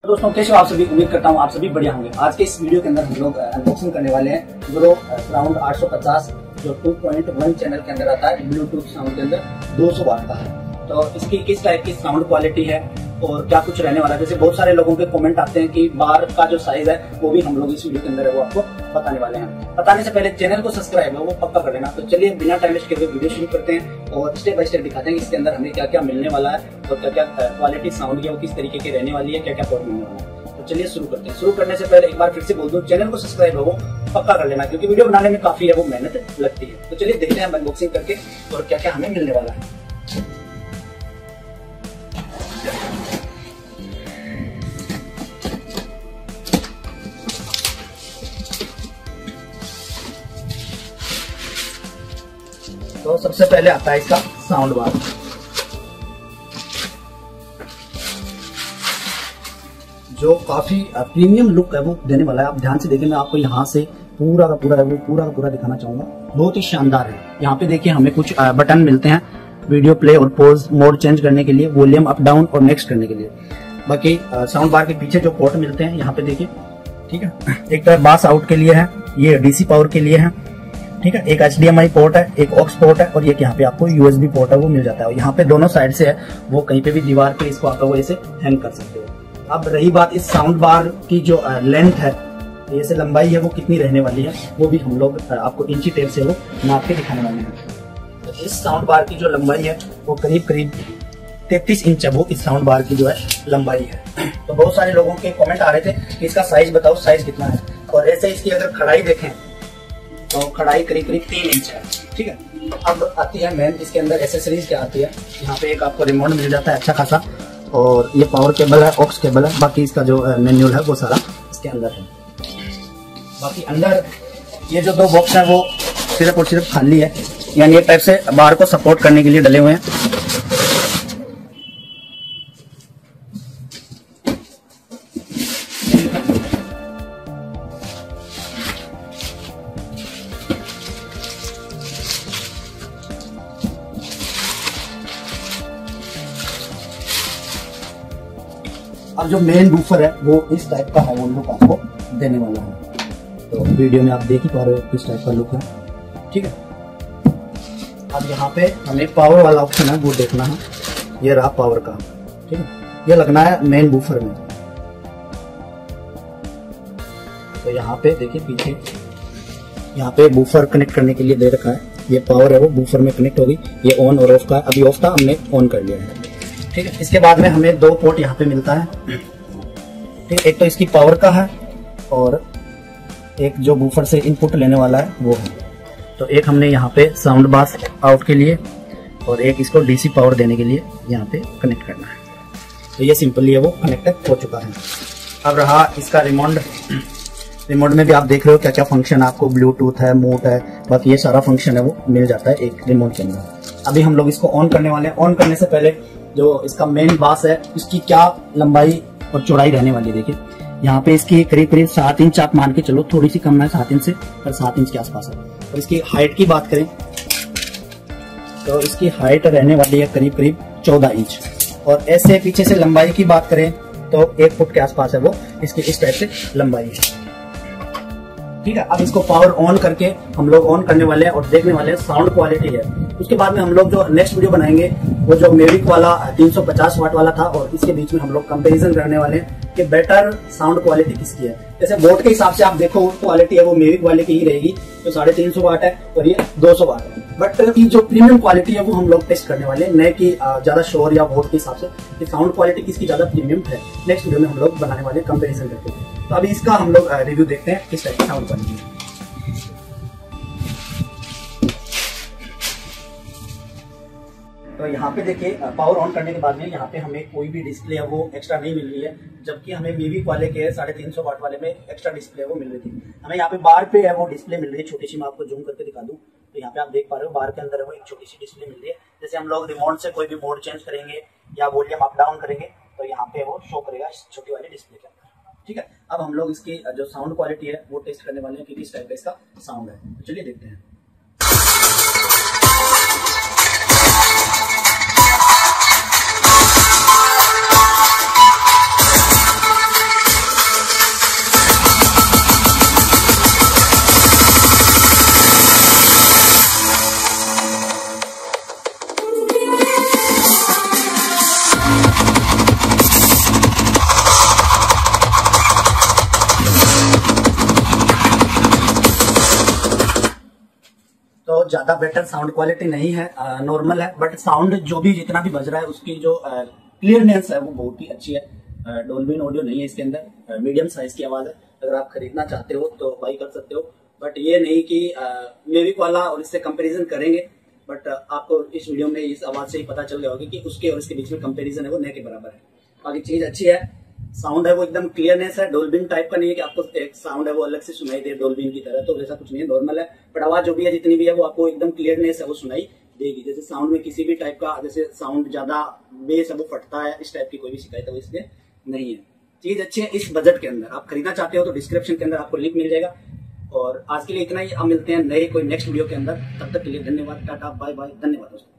दोस्तों कैसे हो आप सभी। उम्मीद करता हूँ आप सभी बढ़िया होंगे। आज के इस वीडियो के अंदर हम लोग अनबॉक्सिंग करने वाले हैं ग्रो साउंड 850 जो 2.1 चैनल के अंदर आता है। ब्लूटूथ साउंड के अंदर 200 वाट का है। तो इसकी किस टाइप की साउंड क्वालिटी है और क्या कुछ रहने वाला है। जैसे बहुत सारे लोगों के कमेंट आते हैं कि बार का जो साइज है वो भी हम लोग इस वीडियो के अंदर है वो आपको बताने वाले हैं। बताने से पहले चैनल को सब्सक्राइब है वो पक्का कर लेना। तो चलिए बिना टाइम वेस्ट किए वीडियो शुरू करते हैं और स्टेप बाय स्टेप दिखाते हैं कि इसके अंदर हमें क्या क्या मिलने वाला है और क्या क्या क्वालिटी साउंड की वो किस तरीके की रहने वाली है, क्या क्या पोर्ट मिलने वाला है। तो चलिए शुरू करते हैं। शुरू करने से पहले एक बार फिर से बोल दूं, चैनल को सब्सक्राइब है वो पक्का कर लेना क्योंकि वीडियो बनाने में काफी है वो मेहनत लगती है। तो चलिए देखते हैं अनबॉक्सिंग करके और क्या क्या हमें मिलने वाला है। तो सबसे पहले आता है इसका साउंड बार। जो काफी प्रीमियम लुक है वो देने वाला है। आप ध्यान से देखिए, मैं आपको यहाँ से पूरा का पूरा दिखाना चाहूंगा। बहुत ही शानदार है। यहाँ पे देखिए हमें कुछ बटन मिलते हैं वीडियो प्ले और पॉज मोड चेंज करने के लिए, वॉल्यूम अप डाउन और नेक्स्ट करने के लिए। बाकी साउंड बार के पीछे जो पोर्ट मिलते हैं यहाँ पे देखिए, ठीक है। एक तो बास आउट के लिए है, ये डीसी पावर के लिए है, ठीक है। एक HDMI पोर्ट है, एक ऑक्स पोर्ट है और ये यहाँ पे आपको USB पोर्ट है वो मिल जाता है। और यहाँ पे दोनों साइड से है वो कहीं पे भी दीवार पे इसको आप ऐसे हैंग कर सकते हो। अब रही बात इस साउंड बार की जो लेंथ है, जैसे लंबाई है वो कितनी रहने वाली है वो भी हम लोग आपको इंची टेप से वो नाप के दिखाने वाले हैं। तो इस साउंड बार की जो लंबाई है वो करीब 33 इंच है वो इस साउंड बार की जो है लंबाई है। तो बहुत सारे लोगों के कमेंट आ रहे थे कि इसका साइज बताओ, साइज कितना है। और ऐसे इसकी अगर खड़ाई देखें तो खड़ाई करीब 3 इंच है, ठीक है। अब आती है मेन, इसके अंदर एसेसरीज क्या आती है। यहाँ पे एक आपको रिमोट मिल जाता है अच्छा खासा और ये पावर केबल है, ऑक्स केबल है। बाकी इसका जो मैनुअल है वो सारा इसके अंदर है। बाकी अंदर ये जो 2 बॉक्स है वो सिर्फ और सिर्फ खाली है, यानी एक टाइप से बार को सपोर्ट करने के लिए डले हुए हैं। अब जो मेन बूफर है वो इस टाइप का है, वो लुक आपको देने वाला है। तो वीडियो में आप देख ही पा रहे हो किस टाइप का लुक है, ठीक है। अब यहाँ पे हमें पावर वाला ऑप्शन है वो देखना है। ये रहा पावर का, ठीक है। ये लगना है मेन बूफर में। तो यहाँ पे देखिए पीछे यहाँ पे बूफर कनेक्ट करने के लिए दे रखा है। ये पावर है वो बूफर में कनेक्ट होगी। ये ऑन और ऑफ का, अभी ऑफ था हमने ऑन कर लिया है, ठीक है। इसके बाद में हमें 2 पोर्ट यहाँ पे मिलता है, ठीक। एक तो इसकी पावर का है और एक जो बूफर से इनपुट लेने वाला है वो है। तो एक हमने यहाँ पे साउंड बास आउट के लिए और एक इसको डीसी पावर देने के लिए यहाँ पे कनेक्ट करना है। तो ये सिंपली है वो कनेक्ट हो चुका है। अब रहा इसका रिमोट। रिमोट में भी आप देख रहे हो क्या क्या फंक्शन है आपको, ब्लूटूथ है, मोड है, बाकी ये सारा फंक्शन है वो मिल जाता है एक रिमोट के अंदर। अभी हम लोग इसको ऑन करने वाले हैं। ऑन करने से पहले जो इसका मेन बास है इसकी क्या लंबाई और चौड़ाई रहने वाली है देखिए। यहाँ पे इसकी करीब 7 इंच आप मान के चलो, थोड़ी सी कम है 7 इंच से, पर 7 इंच के आसपास है। और इसकी हाइट की बात करें तो इसकी हाइट रहने वाली है करीब 14 इंच। और ऐसे पीछे से लंबाई की बात करें तो 1 फुट के आसपास है वो इसकी इस टाइप से लंबाई है, ठीक है। अब इसको पावर ऑन करके हम लोग ऑन करने वाले हैं और देखने वाले हैं साउंड क्वालिटी है। उसके बाद में हम लोग जो नेक्स्ट वीडियो बनाएंगे वो जो मेविक वाला 350 वाट वाला था और इसके बीच में हम लोग कंपैरिजन करने वाले हैं कि बेटर साउंड क्वालिटी किसकी है। जैसे वोट के हिसाब से आप देखो क्वालिटी है वो मेविक वाले की ही रहेगी, तो 350 वाट है और ये 200 वाट है। बट की जो प्रीमियम क्वालिटी है वो हम लोग टेस्ट करने वाले हैं, न कि ज्यादा शोर या वोट के हिसाब से कि साउंड क्वालिटी किसकी ज्यादा प्रीमियम है। नेक्स्ट वीडियो में हम लोग बनाने वाले कंपेरिजन करके। तो अभी इसका हम लोग रिव्यू देखते हैं किस टाइप की साउंड क्वालिटी है। तो यहाँ पे देखिए पावर ऑन करने के बाद में यहाँ पे हमें कोई भी डिस्प्ले है वो एक्स्ट्रा नहीं मिल रही है, जबकि हमें मेविक वाले के 350 वाट वाले में एक्स्ट्रा डिस्प्ले वो मिल रही थी। हमें यहाँ पे बार पे है वो डिस्प्ले मिल रही है छोटी सी। मैं आपको जूम करके दिखा दूं तो यहाँ पे आप देख पा रहे हो बार के अंदर है वो एक छोटी सी डिस्प्ले मिल रही है। जैसे हम लोग रिमोट से कोई भी मोड चेंज करेंगे या वॉल्यूम अप डाउन करेंगे तो यहाँ पे वो शो करेगा इस छोटी वाली डिस्प्ले के अंदर, ठीक है। अब हम लोग इसकी जो साउंड क्वालिटी है वो टेस्ट करने वाले हैं कि किस टाइप का इसका साउंड है। चलिए देखते हैं। बहुत ज्यादा बेटर साउंड क्वालिटी नहीं है, नॉर्मल है, बट साउंड जो भी जितना भी बज रहा है उसकी जो क्लियरनेस है वो बहुत ही अच्छी है। डोल्बी ऑडियो नहीं है इसके अंदर, मीडियम साइज की आवाज है। अगर आप खरीदना चाहते हो तो बाई कर सकते हो, बट ये नहीं कि मेविक वाला और इससे कंपैरिजन करेंगे, बट आपको इस वीडियो में इस आवाज से ही पता चल गया होगा कि उसके और इसके बीच में कंपैरिजन है वो न के बराबर है। बाकी चीज अच्छी है, साउंड है वो एकदम क्लियरनेस है, डोल्बिन टाइप का नहीं है कि आपको एक साउंड है वो अलग से सुनाई दे डोल्बिन की तरह, तो वैसा कुछ नहीं है, नॉर्मल है। बट आवाज जो भी है जितनी भी है वो आपको एकदम क्लियरनेस है वो सुनाई देगी। जैसे साउंड में किसी भी टाइप का, जैसे साउंड ज्यादा बेस है वो फटता है, इस टाइप की कोई भी शिकायत है वो इसलिए नहीं है। चीज अच्छी है इस बजट के अंदर। आप खरीदना चाहते हो तो डिस्क्रिप्शन के अंदर आपको लिंक मिल जाएगा। और आज के लिए इतना ही, अब मिलते हैं नए कोई नेक्स्ट वीडियो के अंदर। तब तक के लिए धन्यवाद, टाटा बाय बाय, धन्यवाद दोस्तों।